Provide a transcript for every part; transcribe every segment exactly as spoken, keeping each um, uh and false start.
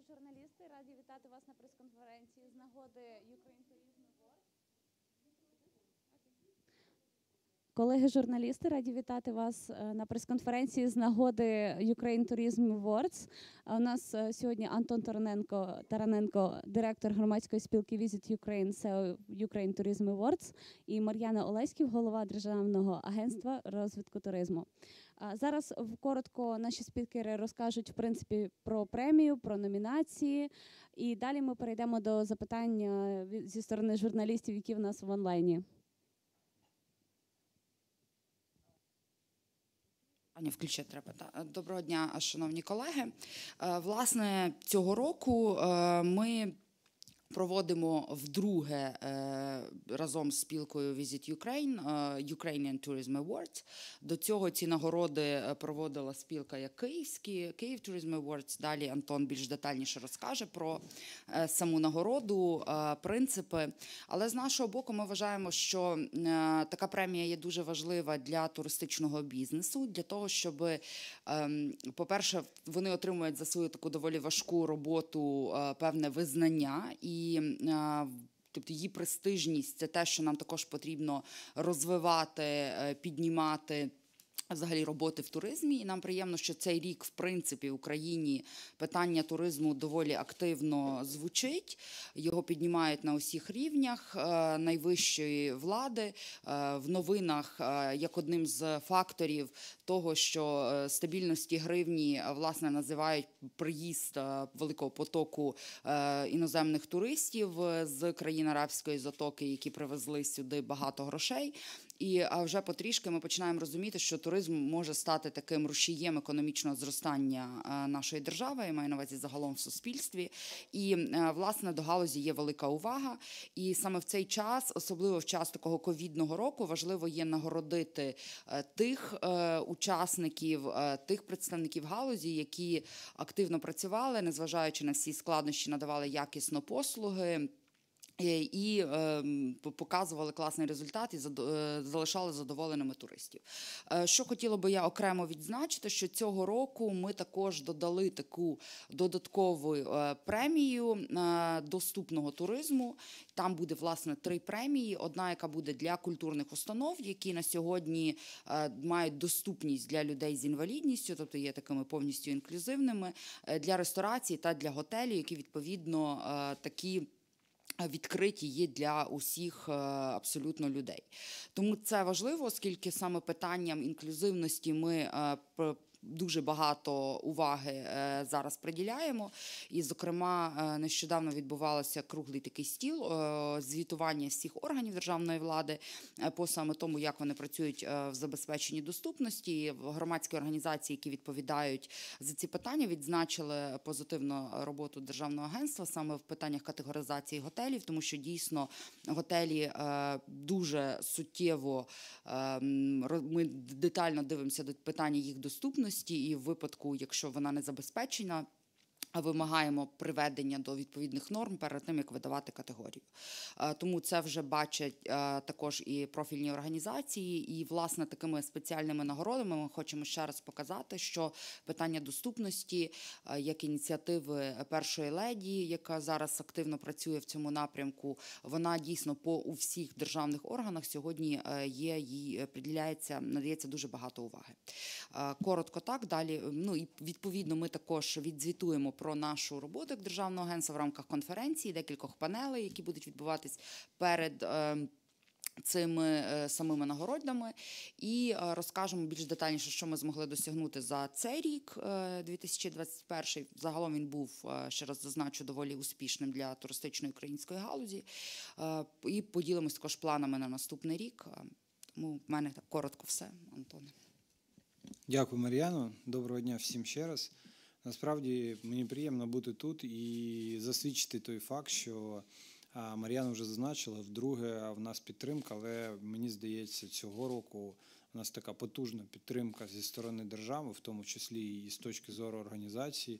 журналісти, раді вітати вас на прес-конференції з нагоди Ukraine Tourism Awards. Колеги журналісти, раді вітати вас на прес-конференції з нагоди Ukraine Tourism Awards. У нас сьогодні Антон Тараненко, Тараненко, директор громадської спілки Visit Ukraine, сі і о Ukraine Tourism Awards, і Мар'яна Олеськів, голова Державного агентства розвитку туризму. Зараз коротко наші спікери розкажуть, в принципі, про премію, про номінації, і далі ми перейдемо до запитань зі сторони журналістів, які в нас в онлайні. Аня, включити треба. Доброго дня, шановні колеги. Власне, цього року ми проводимо вдруге разом з спілкою Visit Ukraine Ukrainian Tourism Awards. До цього ці нагороди проводила спілка як київські, Київ Tourism Awards. Далі Антон більш детальніше розкаже про саму нагороду, принципи. Але з нашого боку ми вважаємо, що така премія є дуже важлива для туристичного бізнесу, для того, щоб, по-перше, вони отримують за свою таку доволі важку роботу певне визнання, і І, тобто її престижність – це те, що нам також потрібно розвивати, піднімати взагалі роботи в туризмі. І нам приємно, що цей рік, в принципі, в Україні питання туризму доволі активно звучить. Його піднімають на усіх рівнях найвищої влади. В новинах, як одним з факторів того, що стабільності гривні, власне, називають приїзд великого потоку іноземних туристів з країн Арабської затоки, які привезли сюди багато грошей. І вже потрішки ми починаємо розуміти, що туризм може стати таким рушієм економічного зростання нашої держави, я маю на увазі загалом в суспільстві. І, власне, до галузі є велика увага. І саме в цей час, особливо в час такого ковідного року, важливо є нагородити тих учасників, тих представників галузі, які активно працювали, незважаючи на всі складнощі, надавали якісно послуги, і показували класний результат і залишали задоволеними туристів. Що хотіла би я окремо відзначити, що цього року ми також додали таку додаткову премію доступного туризму. Там буде, власне, три премії. Одна, яка буде для культурних установ, які на сьогодні мають доступність для людей з інвалідністю, тобто є такими повністю інклюзивними, для ресторацій та для готелів, які, відповідно, такі відкриті є для усіх абсолютно людей. Тому це важливо, оскільки саме питанням інклюзивності ми дуже багато уваги зараз приділяємо. І, зокрема, нещодавно відбувався круглий такий стіл звітування всіх органів державної влади по саме тому, як вони працюють в забезпеченні доступності. Громадські організації, які відповідають за ці питання, відзначили позитивну роботу Державного агентства саме в питаннях категоризації готелів, тому що дійсно готелі дуже суттєво, ми детально дивимося до питання їх доступності, і в випадку, якщо вона не забезпечена, вимагаємо приведення до відповідних норм перед тим, як видавати категорію. Тому це вже бачать також і профільні організації, і, власне, такими спеціальними нагородами ми хочемо ще раз показати, що питання доступності, як ініціативи першої леді, яка зараз активно працює в цьому напрямку, вона дійсно по у всіх державних органах сьогодні є, їй приділяється, надається дуже багато уваги. Коротко так, далі, ну і відповідно ми також відзвітуємо про нашу роботу як Державного агентства в рамках конференції, декількох панелей, які будуть відбуватись перед цими самими нагородами, і розкажемо більш детальніше, що ми змогли досягнути за цей рік, дві тисячі двадцять перший. Загалом він був, ще раз зазначу, доволі успішним для туристичної української галузі. І поділимось також планами на наступний рік. Тому в мене так коротко все, Антоне. Дякую, Мар'яно. Доброго дня всім ще раз. Насправді, мені приємно бути тут і засвідчити той факт, що Мар'яна вже зазначила, вдруге в нас підтримка, але мені здається, цього року у нас така потужна підтримка зі сторони держави, в тому числі і з точки зору організації.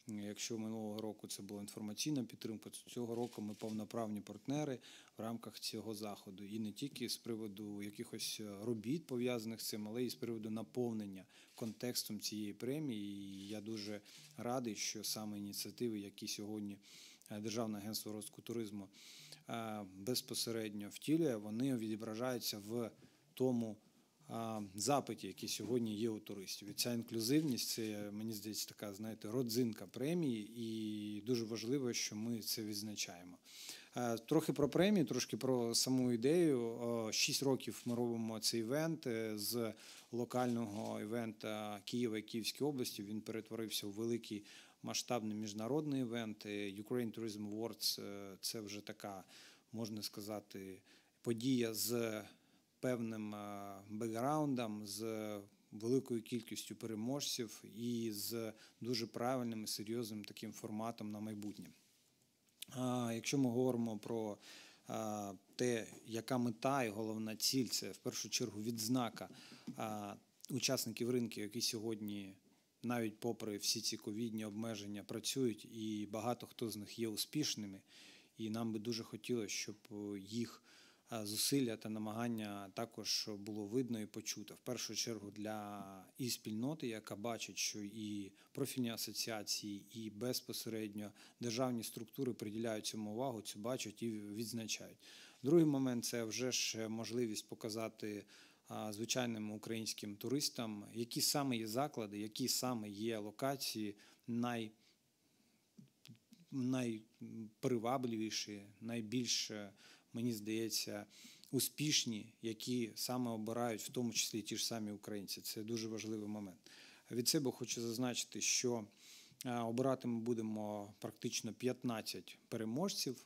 Якщо минулого року це була інформаційна підтримка, то цього року ми повноправні партнери в рамках цього заходу. І не тільки з приводу якихось робіт, пов'язаних з цим, але і з приводу наповнення контекстом цієї премії. І я дуже радий, що саме ініціативи, які сьогодні Державне агентство розвитку туризму безпосередньо втілює, вони відображаються в тому запиті, який сьогодні є у туристів. І ця інклюзивність, це, мені здається, така, знаєте, родзинка премії, і дуже важливо, що ми це відзначаємо. Трохи про премію, трошки про саму ідею. Шість років ми робимо цей івент. З локального івента Києва і Київської області він перетворився у великий масштабний міжнародний івент. Ukraine Tourism Awards – це вже така, можна сказати, подія з певним бекграундом, з великою кількістю переможців і з дуже правильним і серйозним таким форматом на майбутнє. Якщо ми говоримо про те, яка мета і головна ціль, це в першу чергу відзнака учасників ринку, які сьогодні, навіть попри всі ці ковідні обмеження, працюють, і багато хто з них є успішними, і нам би дуже хотілося, щоб їх зусилля та намагання також було видно і почуто. В першу чергу для і спільноти, яка бачить, що і профільні асоціації, і безпосередньо державні структури приділяють цьому увагу, це бачать і відзначають. Другий момент – це вже ж можливість показати звичайним українським туристам, які саме є заклади, які саме є локації най, найпривабливіші, найбільш, мені здається, успішні, які саме обирають, в тому числі ті ж самі українці. Це дуже важливий момент. Від себе хочу зазначити, що обирати ми будемо практично п'ятнадцять переможців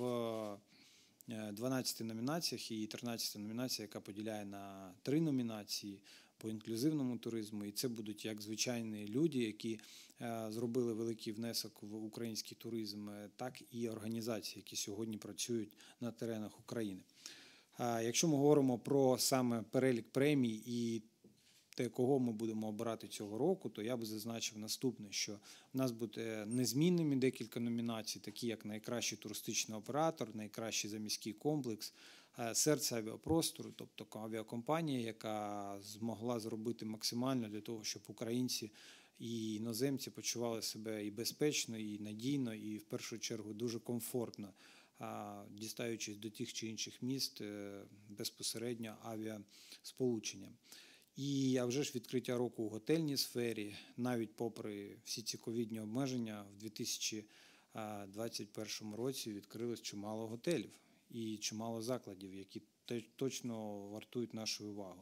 в дванадцяти номінаціях і тринадцята номінація, яка поділяє на три номінації по інклюзивному туризму. І це будуть як звичайні люди, які зробили великий внесок в український туризм, так і організації, які сьогодні працюють на теренах України. Якщо ми говоримо про саме перелік премій і те, кого ми будемо обирати цього року, то я би зазначив наступне, що в нас буде незмінними декілька номінацій, такі як найкращий туристичний оператор, найкращий заміський комплекс, серце авіапростору, тобто авіакомпанія, яка змогла зробити максимально для того, щоб українці і іноземці почували себе і безпечно, і надійно, і в першу чергу дуже комфортно, дістаючись до тих чи інших міст безпосередньо авіасполученням. І, а вже ж, відкриття року у готельній сфері, навіть попри всі ці ковідні обмеження, в дві тисячі двадцять першому році відкрилось чимало готелів і чимало закладів, які точно вартують нашої уваги.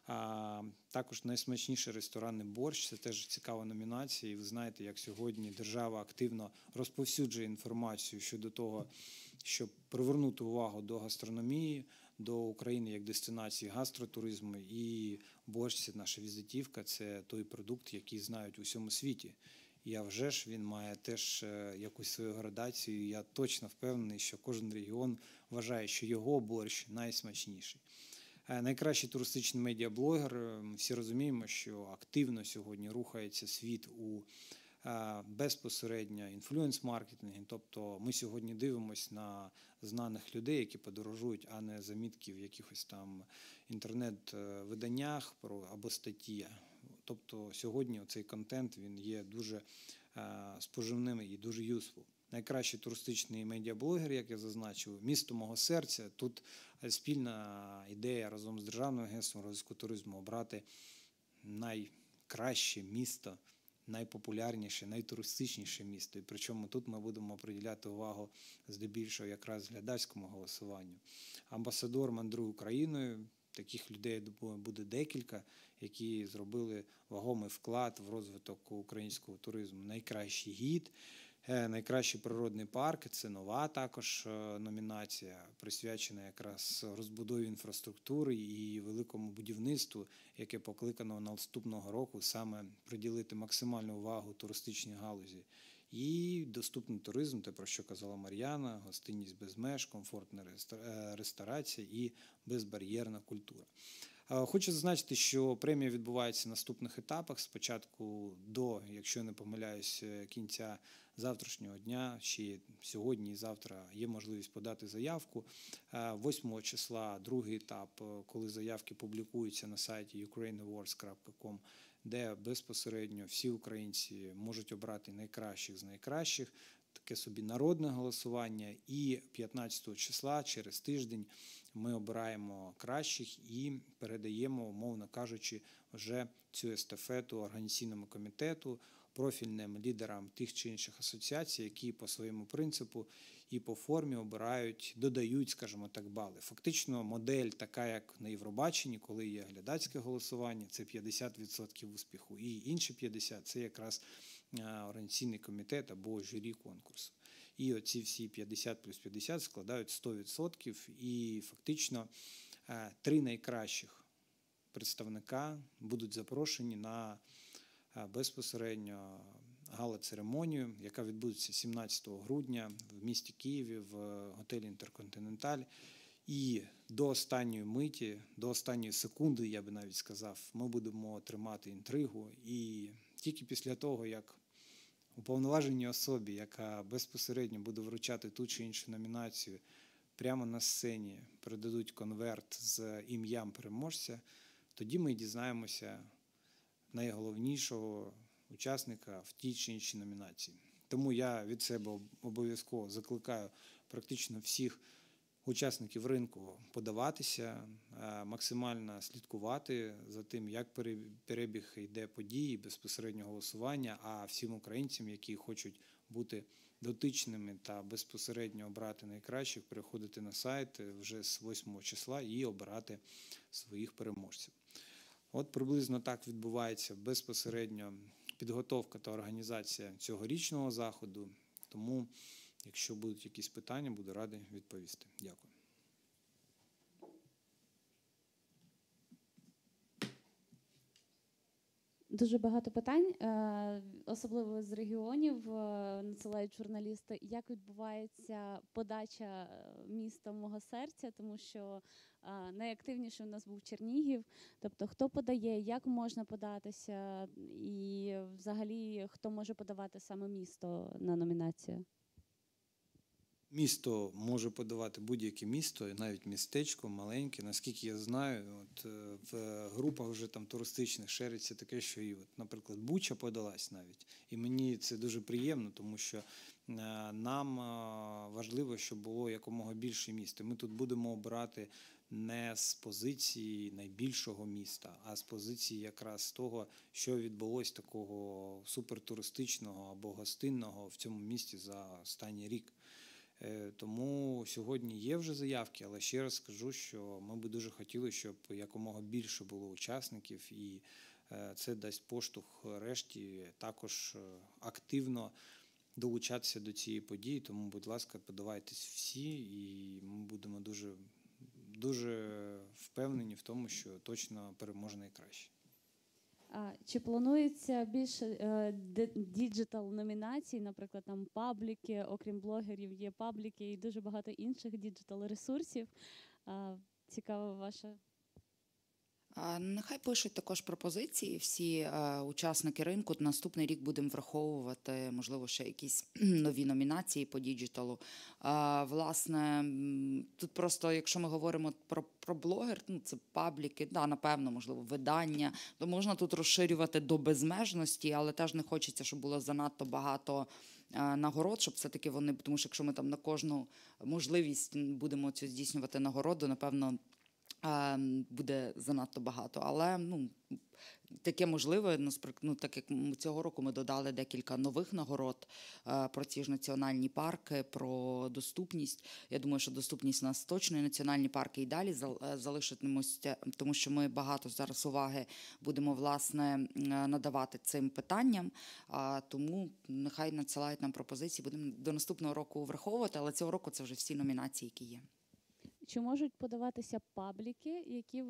А також найсмачніший ресторанний борщ – це теж цікава номінація. І ви знаєте, як сьогодні держава активно розповсюджує інформацію щодо того, щоб привернути увагу до гастрономії, до України як дестинації гастротуризму. І борщ – це наша візитівка, це той продукт, який знають у всьому світі. І а вже ж він має теж якусь свою градацію. Я точно впевнений, що кожен регіон вважає, що його борщ найсмачніший. Найкращий туристичний медіаблогер. Ми всі розуміємо, що активно сьогодні рухається світ у безпосередньо інфлюенс-маркетингу. Тобто ми сьогодні дивимося на знаних людей, які подорожують, а не замітки в якихось там інтернет-виданнях або статті. Тобто сьогодні цей контент він є дуже споживним і дуже useful. Найкращий туристичний медіаблогер, як я зазначив, місто мого серця. Тут спільна ідея разом з Державним агентством розвитку туризму обрати найкраще місто, найпопулярніше, найтуристичніше місто. І причому тут ми будемо приділяти увагу здебільшого якраз глядацькому голосуванню. Амбасадор мандрує Україною. Таких людей буде декілька, які зробили вагомий вклад в розвиток українського туризму. Найкращий гід, найкращий природний парк – це нова також номінація, присвячена якраз розбудові інфраструктури і великому будівництву, яке покликано наступного року саме приділити максимальну увагу туристичній галузі. І доступний туризм, те, про що казала Мар'яна, гостинність без меж, комфортна ресторація і безбар'єрна культура. Е, Хочу зазначити, що премія відбувається в наступних етапах. Спочатку до, якщо не помиляюсь, кінця завтрашнього дня, ще сьогодні і завтра є можливість подати заявку. Е, восьмого числа другий етап, коли заявки публікуються на сайті юкрейн авордс крапка ком, де безпосередньо всі українці можуть обрати найкращих з найкращих, таке собі народне голосування. І п'ятнадцятого числа, через тиждень, ми обираємо кращих і передаємо, умовно кажучи, вже цю естафету організаційному комітету, профільним лідерам тих чи інших асоціацій, які по своєму принципу і по формі обирають, додають, скажімо так, бали. Фактично модель така, як на Євробаченні, коли є глядацьке голосування, це п'ятдесят відсотків успіху, і інші п'ятдесят відсотків – це якраз організаційний комітет або журі конкурсу. І оці всі п'ятдесят плюс п'ятдесят складають сто відсотків, і фактично три найкращих представника будуть запрошені на безпосередньо гала-церемонію, яка відбудеться сімнадцятого грудня в місті Києві в готелі «Інтерконтиненталь». І до останньої миті, до останньої секунди, я би навіть сказав, ми будемо тримати інтригу. І тільки після того, як уповноваженій особі, яка безпосередньо буде вручати ту чи іншу номінацію, прямо на сцені передадуть конверт з ім'ям переможця, тоді ми дізнаємося найголовнішого учасника в тій чи іншій номінації. Тому я від себе обов'язково закликаю практично всіх учасників ринку подаватися, максимально слідкувати за тим, як перебіг йде події, безпосередньо голосування, а всім українцям, які хочуть бути дотичними та безпосередньо обрати найкращих, переходити на сайт вже з восьмого числа і обирати своїх переможців. От приблизно так відбувається безпосередньо підготовка та організація цьогорічного заходу. Тому, якщо будуть якісь питання, буду радий відповісти. Дякую. Дуже багато питань, особливо з регіонів, надсилають журналісти. Як відбувається подача міста мого серця, тому що найактивніше у нас був Чернігів. Тобто, хто подає, як можна податися, і взагалі, хто може подавати саме місто на номінацію? Місто може подавати будь-яке місто, навіть містечко, маленьке. Наскільки я знаю, от в групах вже там туристичних шериться таке, що і, от, наприклад, Буча подалась навіть. І мені це дуже приємно, тому що нам важливо, щоб було якомога більше міст. Ми тут будемо обирати не з позиції найбільшого міста, а з позиції якраз того, що відбулось такого супертуристичного або гостинного в цьому місті за останній рік. Тому сьогодні є вже заявки, але ще раз скажу, що ми би дуже хотіли, щоб якомога більше було учасників, і це дасть поштовх решті також активно долучатися до цієї події. Тому, будь ласка, подавайтесь всі, і ми будемо дуже, дуже впевнені в тому, що точно переможе найкраще. А чи планується більше діджитал номінацій, наприклад, там пабліки, окрім блогерів, є пабліки і дуже багато інших діджитал ресурсів? Цікава ваша. Нехай пишуть також пропозиції всі е, учасники ринку. Наступний рік будемо враховувати, можливо, ще якісь нові номінації по діджиталу. Е, власне, тут просто, якщо ми говоримо про, про блогер, ну, це пабліки, да, напевно, можливо, видання, то можна тут розширювати до безмежності, але теж не хочеться, щоб було занадто багато е, нагород, щоб все-таки вони, тому що якщо ми там на кожну можливість будемо цю здійснювати нагороду, напевно, буде занадто багато, але ну, таке можливе, ну, так як цього року ми додали декілька нових нагород про ці ж національні парки, про доступність. Я думаю, що доступність у нас точно і національні парки і далі залишитимуться, тому що ми багато зараз уваги будемо, власне, надавати цим питанням, тому нехай надсилають нам пропозиції, будемо до наступного року враховувати, але цього року це вже всі номінації, які є. Чи можуть подаватися пабліки, які,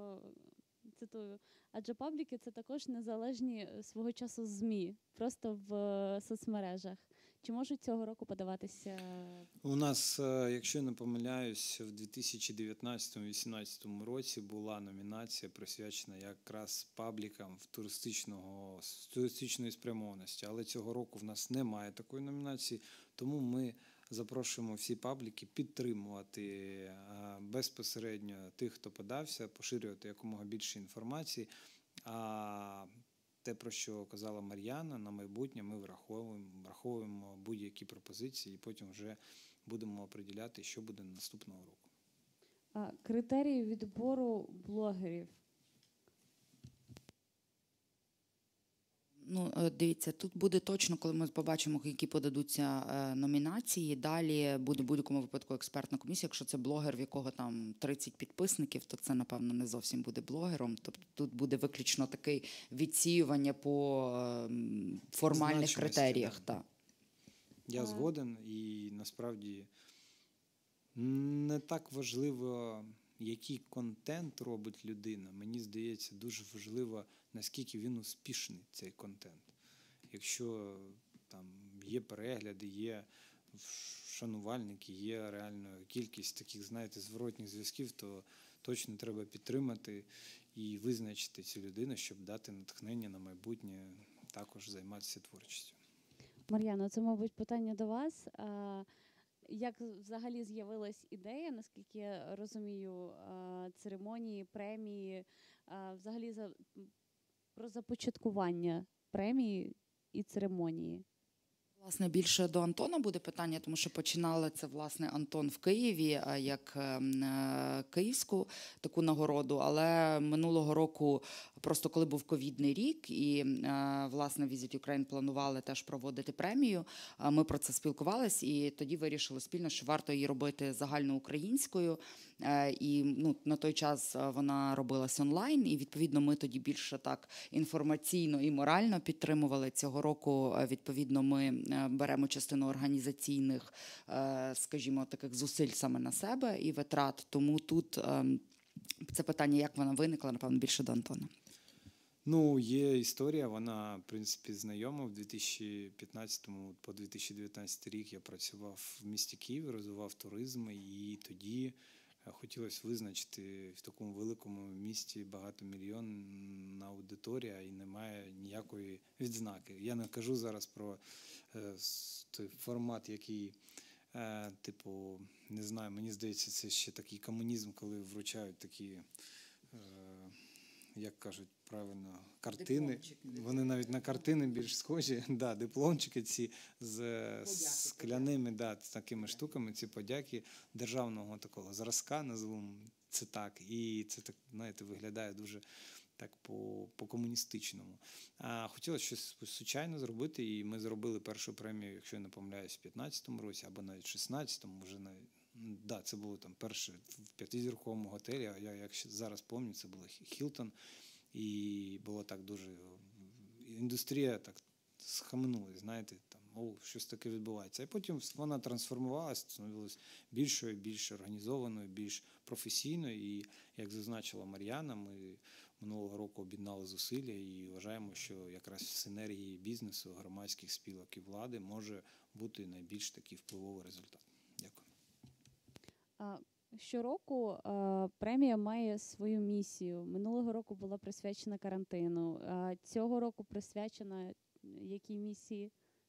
цитую, адже пабліки – це також незалежні свого часу ЗМІ, просто в соцмережах. Чи можуть цього року подаватися? У нас, е, якщо я не помиляюсь, в дві тисячі дев'ятнадцятому-вісімнадцятому році була номінація, присвячена якраз паблікам в туристичного, з туристичної спрямованості. Але цього року в нас немає такої номінації, тому ми запрошуємо всі пабліки підтримувати е, безпосередньо тих, хто подався, поширювати якомога більше інформації. А те, про що казала Мар'яна, на майбутнє ми враховуємо, враховуємо будь-які пропозиції і потім вже будемо определяти, що буде наступного року. А, критерії відбору блогерів. Ну, е, дивіться, тут буде точно, коли ми побачимо, які подадуться е, номінації. Далі буде в будь-якому випадку експертна комісія. Якщо це блогер, в якого там тридцять підписників, то це, напевно, не зовсім буде блогером. Тобто тут буде виключно таке відсіювання по е, формальних Значимості, критеріях. да. Та. Я А. згоден, і насправді не так важливо, який контент робить людина. Мені здається, дуже важливо, наскільки він успішний, цей контент. Якщо там є перегляди, є шанувальники, є реально кількість таких, знаєте, зворотних зв'язків, то точно треба підтримати і визначити цю людину, щоб дати натхнення на майбутнє також займатися творчістю. Мар'яно, це, мабуть, питання до вас. А, Як взагалі з'явилась ідея, наскільки я розумію, а, церемонії, премії, а, взагалі за, про започаткування премії і церемонії? Власне, більше до Антона буде питання, тому що починали це, власне, Антон в Києві, а, як е, київську таку нагороду, але минулого року, просто коли був ковідний рік, і, е, власне, Visit Ukraine планували теж проводити премію, а ми про це спілкувались, і тоді вирішили спільно, що варто її робити загальноукраїнською, е, і ну, на той час вона робилась онлайн, і, відповідно, ми тоді більше так інформаційно і морально підтримували. Цього року, відповідно, ми беремо частину організаційних, скажімо, таких зусиль саме на себе і витрат. Тому тут це питання, як вона виникла, напевно, більше до Антона. Ну, є історія, вона, в принципі, знайома. В дві тисячі п'ятнадцятому по дві тисячі дев'ятнадцятий рік я працював в місті Києві, розвивав туризм, і тоді хотілося визначити в такому великому місті багатомільйонна аудиторія і немає ніякої відзнаки. Я не кажу зараз про е, той формат, який, е, типу, не знаю, мені здається, це ще такий комунізм, коли вручають такі, е, як кажуть правильно, картини. Дипломчики. Вони навіть на картини більш схожі. Да, дипломчики ці з Подяки, скляними, да, з такими штуками, ці подяки державного такого зразка, назвемо це так. І це так, знаєте, виглядає дуже так по, по-комуністичному. А хотілося щось звичайно зробити, і ми зробили першу премію, якщо я не помиляюсь, в п'ятнадцятому році, або навіть в шістнадцятому, вже навіть. Да, це було там перше в п'ятизірковому готелі, а я, як зараз пам'ятаю, це було Хілтон. І було так дуже, індустрія так схаменулась, знаєте, там, о, щось таке відбувається. І потім вона трансформувалася, становилась більшою, більш організованою, більш професійною. І, як зазначила Мар'яна, ми минулого року об'єднали зусилля і вважаємо, що якраз в синергії бізнесу, громадських спілок і влади може бути найбільш такий впливовий результат. Дякую. А, Щороку е, премія має свою місію. Минулого року була присвячена карантину. А цього року присвячена якій місії?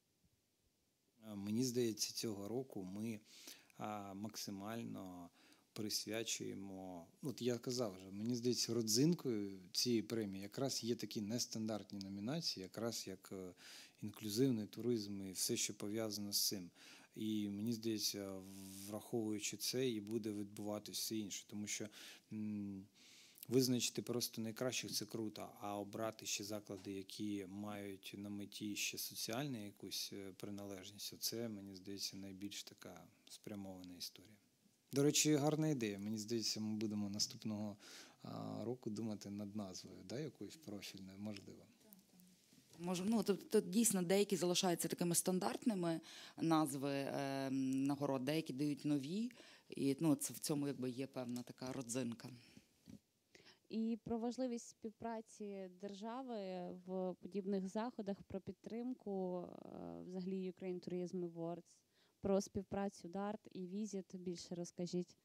Мені здається, цього року ми а, максимально присвячуємо, от я казав вже, мені здається, родзинкою цієї премії якраз є такі нестандартні номінації, якраз як е, інклюзивний туризм і все, що пов'язано з цим. І мені здається, враховуючи це, і буде відбуватися все інше. Тому що м, визначити просто найкращих – це круто, а обрати ще заклади, які мають на меті ще соціальну якусь приналежність, це, мені здається, найбільш така спрямована історія. До речі, гарна ідея. Мені здається, ми будемо наступного а, року думати над назвою, да, якоюсь профільною, можливо. Може, ну, тобто, дійсно, деякі залишаються такими стандартними назви е, нагород, деякі дають нові, і ну, це в цьому якби є певна така родзинка. і про важливість співпраці держави в подібних заходах, про підтримку е, взагалі Ukraine Tourism Awards, про співпрацю дарт і Visit більше розкажіть.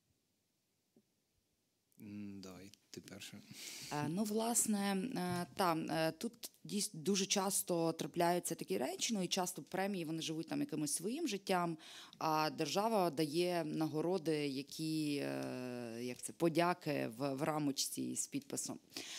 М, Давай, ти перша. Е, Ну, власне, е, та, е, тут дійсно дуже часто трапляються такі речі, ну і часто премії вони живуть там якимось своїм життям, а держава дає нагороди, які, е, як це, подяки в, в рамочці з підписом.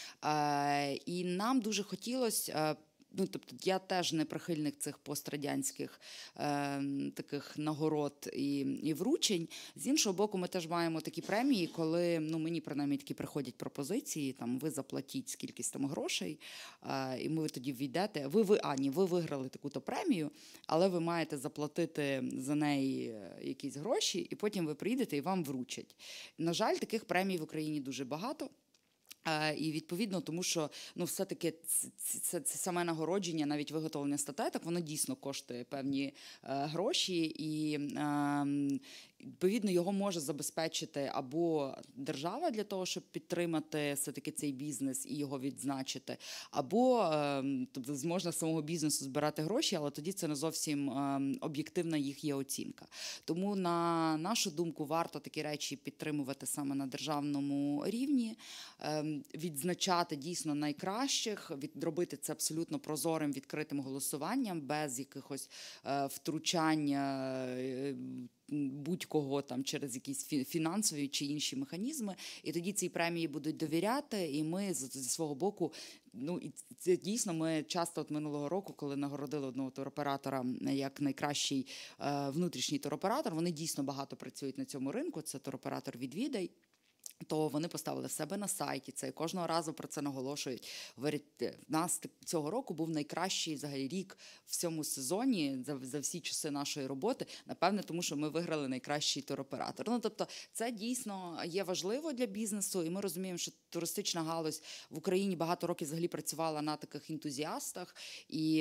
Е, І нам дуже хотілося. Ну, тобто, я теж не прихильник цих пострадянських е, таких нагород і, і вручень. З іншого боку, ми теж маємо такі премії, коли, ну, мені принаймні такі приходять пропозиції, там, ви заплатіть скількись там грошей, е, і ми тоді війдете. Ви, ви, а, ні, ви виграли таку-то премію, але ви маєте заплатити за неї якісь гроші, і потім ви прийдете і вам вручать. На жаль, таких премій в Україні дуже багато. Е, І відповідно, тому що ну, все-таки це, це, це саме нагородження, навіть виготовлення статуеток, воно дійсно коштує певні е, гроші, і е, відповідно його може забезпечити або держава для того, щоб підтримати все-таки цей бізнес і його відзначити, або е, тобто, можна з самого бізнесу збирати гроші, але тоді це не зовсім е, об'єктивна їх є оцінка. Тому, на нашу думку, варто такі речі підтримувати саме на державному рівні, е, відзначати дійсно найкращих, робити це абсолютно прозорим, відкритим голосуванням, без якихось е, втручань е, будь-кого там через якісь фінансові чи інші механізми. І тоді ці премії будуть довіряти, і ми зі свого боку, ну і це дійсно ми часто от минулого року, коли нагородили одного туроператора як найкращий е, внутрішній туроператор, вони дійсно багато працюють на цьому ринку, це туроператор «Відвідай», то вони поставили в себе на сайті це і кожного разу про це наголошують. Говорять, в нас цього року був найкращий взагалі рік в цьому сезоні за, за всі часи нашої роботи, напевне, тому що ми виграли найкращий туроператор. Ну, тобто, це дійсно є важливо для бізнесу, і ми розуміємо, що туристична галузь в Україні багато років взагалі працювала на таких ентузіастах, і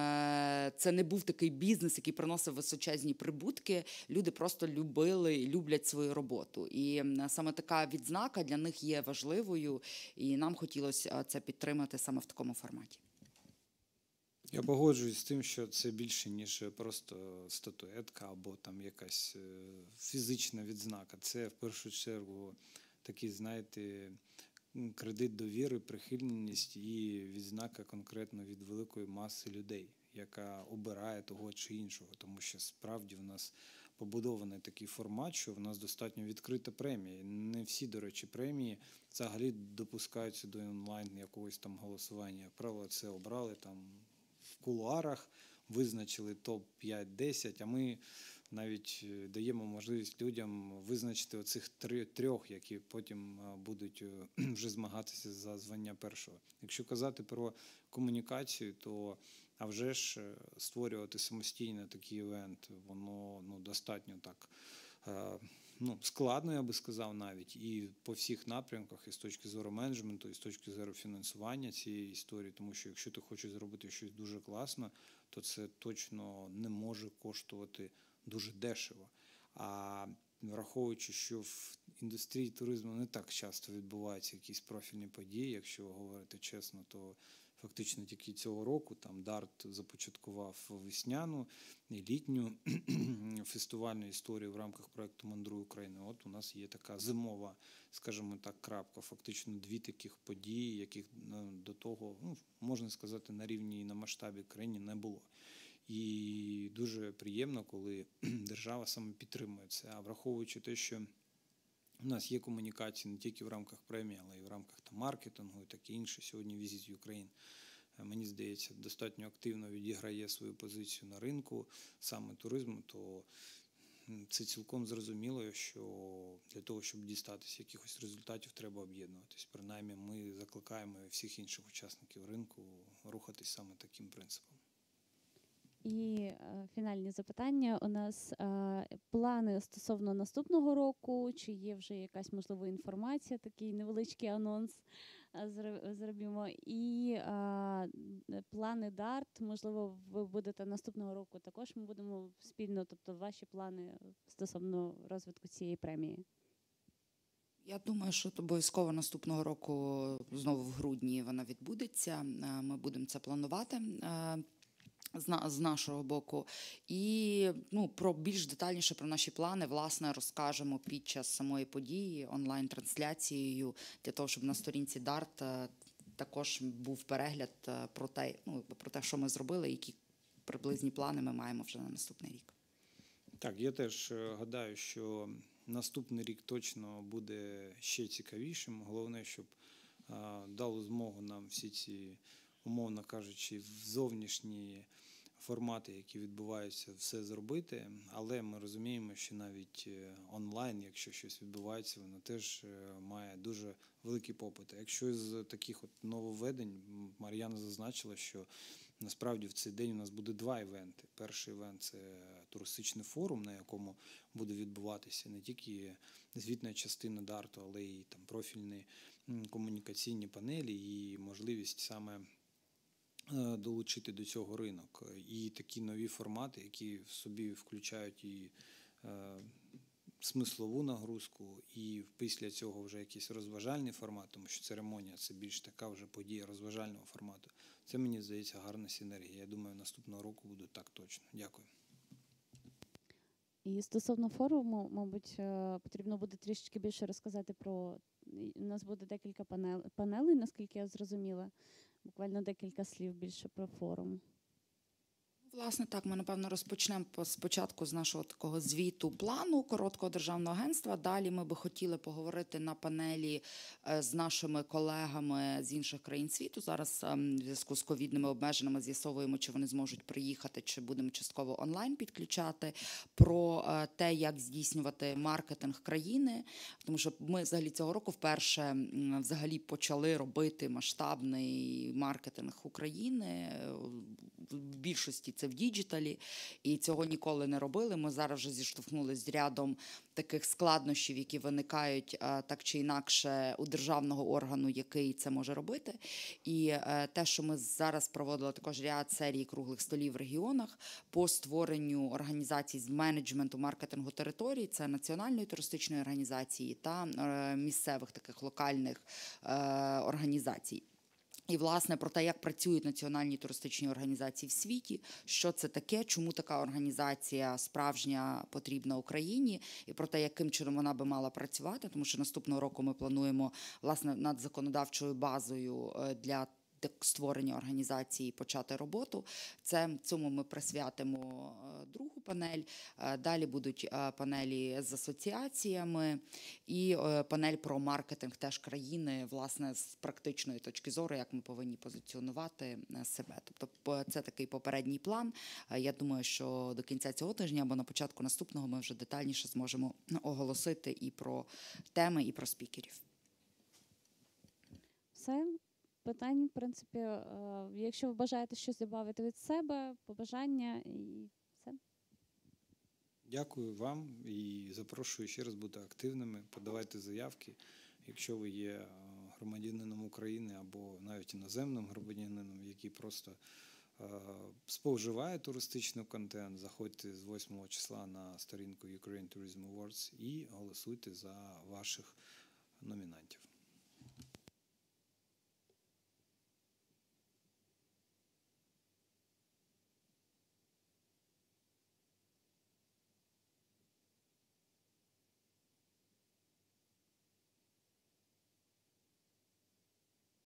е, це не був такий бізнес, який приносив височезні прибутки. Люди просто любили і люблять свою роботу. І е, саме така від Знака для них є важливою, і нам хотілося це підтримати саме в такому форматі. Я погоджуюсь з тим, що це більше, ніж просто статуетка або там якась фізична відзнака. Це в першу чергу такий, знаєте, кредит довіри, прихильність і відзнака конкретно від великої маси людей, яка обирає того чи іншого, тому що справді в нас побудований такий формат, що в нас достатньо відкрита премія. Не всі, до речі, премії взагалі допускаються до онлайн якогось там голосування. Як правило, це обрали там в кулуарах, визначили топ п'ять десять, а ми навіть даємо можливість людям визначити оцих три, трьох, які потім будуть вже змагатися за звання першого. Якщо казати про комунікацію, то а вже ж створювати самостійно такий івент, воно ну, достатньо так ну, складно, я би сказав навіть, і по всіх напрямках, і з точки зору менеджменту, і з точки зору фінансування цієї історії, тому що якщо ти хочеш зробити щось дуже класно, то це точно не може коштувати дуже дешево. А враховуючи, що в індустрії туризму не так часто відбуваються якісь профільні події, якщо говорити чесно, то фактично тільки цього року там дарт започаткував весняну і літню фестивальну історію в рамках проєкту «Мандруй Україна». От у нас є така зимова, скажімо так, крапка. Фактично дві таких події, яких до того, ну, можна сказати, на рівні і на масштабі країни не було. І дуже приємно, коли держава саме підтримує це. А враховуючи те, що у нас є комунікації не тільки в рамках премії, але й в рамках там, маркетингу і таке інше. Сьогодні Visit Ukraine, мені здається, достатньо активно відіграє свою позицію на ринку саме туризму, то це цілком зрозуміло, що для того, щоб дістатися якихось результатів, треба об'єднуватись. Принаймні, ми закликаємо всіх інших учасників ринку рухатись саме таким принципом. І е, фінальні запитання. У нас е, плани стосовно наступного року, чи є вже якась, можливо, інформація, такий невеличкий анонс е, зробимо. І е, плани дарт, можливо, ви будете наступного року також, ми будемо спільно, тобто ваші плани стосовно розвитку цієї премії. Я думаю, що обов'язково наступного року, знову в грудні, вона відбудеться. Е, Ми будемо це планувати е, з на- з нашого боку. І ну, про більш детальніше про наші плани, власне, розкажемо під час самої події онлайн-трансляцією, для того, щоб на сторінці дарт е, також був перегляд е, про те, ну, про те, що ми зробили, які приблизні плани ми маємо вже на наступний рік. Так, я теж е, гадаю, що наступний рік точно буде ще цікавішим. Головне, щоб е, дало змогу нам всі ці, умовно кажучи, зовнішні формати, які відбуваються, все зробити. Але ми розуміємо, що навіть е, онлайн, якщо щось відбувається, воно теж е, має дуже великий попит. А якщо з таких от нововведень, м, Мар'яна зазначила, що насправді в цей день у нас буде два івенти. Перший івент – це туристичний форум, на якому буде відбуватися не тільки звітна частина дарту, але й там профільні м, комунікаційні панелі і можливість саме е, долучити до цього ринок. І такі нові формати, які в собі включають і е, смислову нагрузку, і після цього вже якийсь розважальний формат, тому що церемонія – це більш така вже подія розважального формату. Це, мені здається, гарна синергія. Я думаю, наступного року буде так точно. Дякую. І стосовно форуму, мабуть, е, потрібно буде трішечки більше розказати про. У нас буде декілька панел... панелей, наскільки я зрозуміла. Буквально декілька слів більше про форум. Власне, так, ми, напевно, розпочнемо по- спочатку з нашого такого звіту плану короткого державного агентства. Далі ми би хотіли поговорити на панелі е, з нашими колегами з інших країн світу. Зараз ем, в зв'язку з ковідними обмеженнями з'ясовуємо, чи вони зможуть приїхати, чи будемо частково онлайн підключати, про е, те, як здійснювати маркетинг країни. Тому що ми взагалі цього року вперше м, взагалі почали робити масштабний маркетинг України. Е, В більшості це в діджиталі, і цього ніколи не робили. Ми зараз вже зіштовхнулися з рядом таких складнощів, які виникають е, так чи інакше у державного органу, який це може робити. І е, те, що ми зараз проводили також ряд серій круглих столів в регіонах по створенню організацій з менеджменту маркетингу територій, це національної туристичної організації та е, місцевих таких локальних е, організацій. І, власне, про те, як працюють національні туристичні організації в світі, що це таке, чому така організація справжня потрібна Україні, і про те, яким чином вона би мала працювати, тому що наступного року ми плануємо, власне, над законодавчою базою е, для створення організації почати роботу. Це, цьому ми присвятимо е, другу панель. Е, Далі будуть е, панелі з асоціаціями і е, панель про маркетинг теж країни, власне, з практичної точки зору, як ми повинні позиціонувати е, себе. Тобто по- це такий попередній план. Е, Я думаю, що до кінця цього тижня або на початку наступного ми вже детальніше зможемо оголосити і про теми, і про спікерів. Все. Питань, в принципі, е, якщо ви бажаєте щось додати від себе, побажання і все. Дякую вам і запрошую ще раз бути активними, подавайте заявки. Якщо ви є е, громадянином України або навіть іноземним громадянином, який просто е, споживає туристичний контент, заходьте з восьмого числа на сторінку Ukraine Tourism Awards і голосуйте за ваших номінантів.